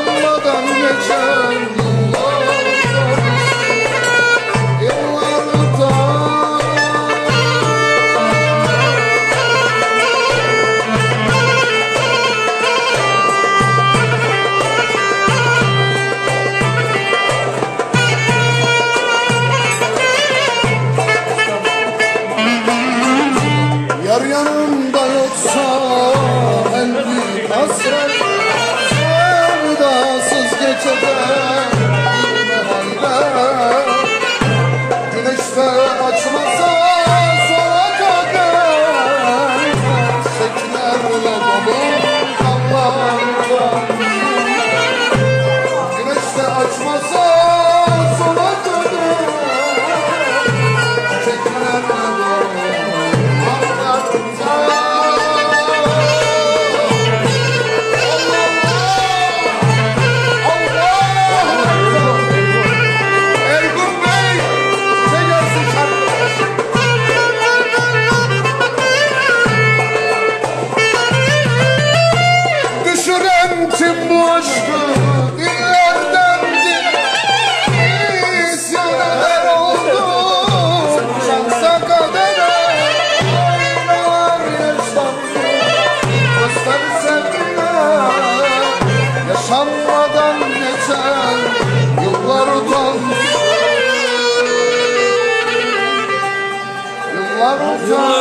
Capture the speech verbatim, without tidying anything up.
yaşanmadan geçen yar yanımda yoksa en büyük hasret, sevdasız geçecek mahalle. Güneşte açmasa sola kadar çiçeklerle dolu dallardan. Güneşte açmasa sola kadar çiçeklerle dolu. Tüm bu aşkı dillerden dile isyan eder oldum. Şansa kadere aynalar yaşandı. Göster sevgiler yaşanmadan geçen yıllar utandı. Yıllar utandı.